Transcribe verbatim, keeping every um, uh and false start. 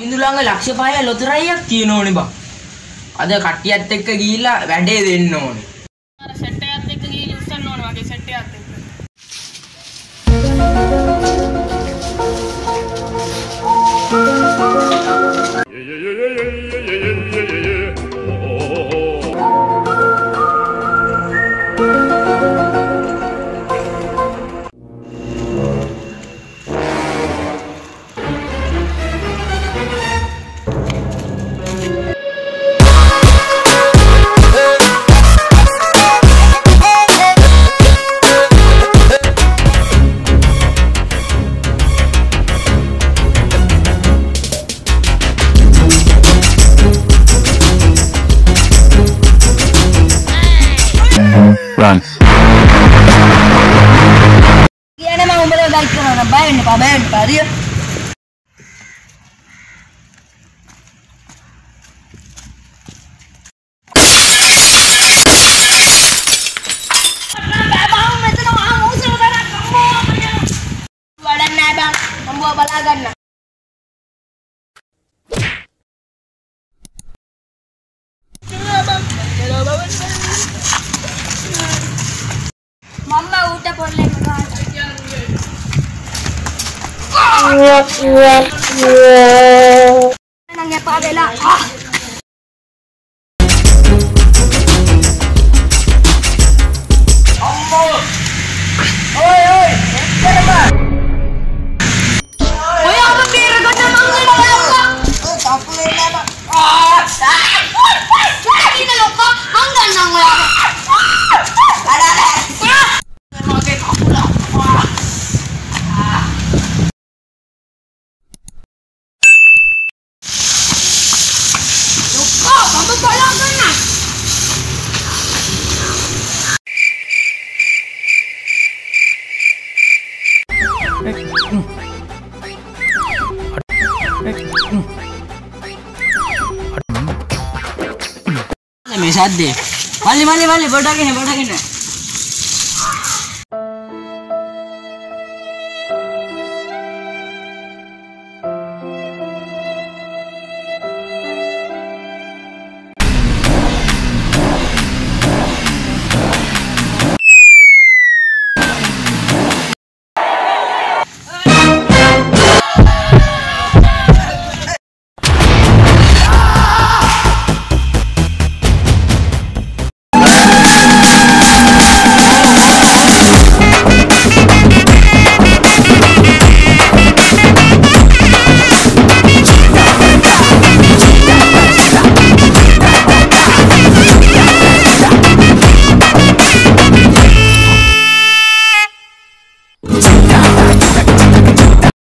මිඳු ළඟ ලක්ෂ පහේ ලොතරැයියක් තියෙනෝනේ බං. අද කට්ටියත් එක්ක ගිහිල්ලා වැඩේ දෙන්න ඕනේ. අර සෙට් එකත් එක්ක ගිහින් උස්සන්න ඕනේ වගේ සෙට් එකත් එක්ක. Run. Gimana mau beli balik ke mana? Bayar nih pak, bayar nih pak dia. Membawa balagan nah. Mama udah boleh makan. Nangnya Pak Bella. අම්මෝ. ඔය ඔය එක්කර බං. ඔය අප බේර ගන්න මං වෙනවා. ඔය කකුලේ නම. ආ! ඉතින් ලොක්කා මං ගන්නම් ඔයාට. මගේ කකුල. ලොක්කා මම බලා ගන්න. මේ සද්දේ. මල්ලි මල්ලි මල්ලි බඩගෙන බඩගෙන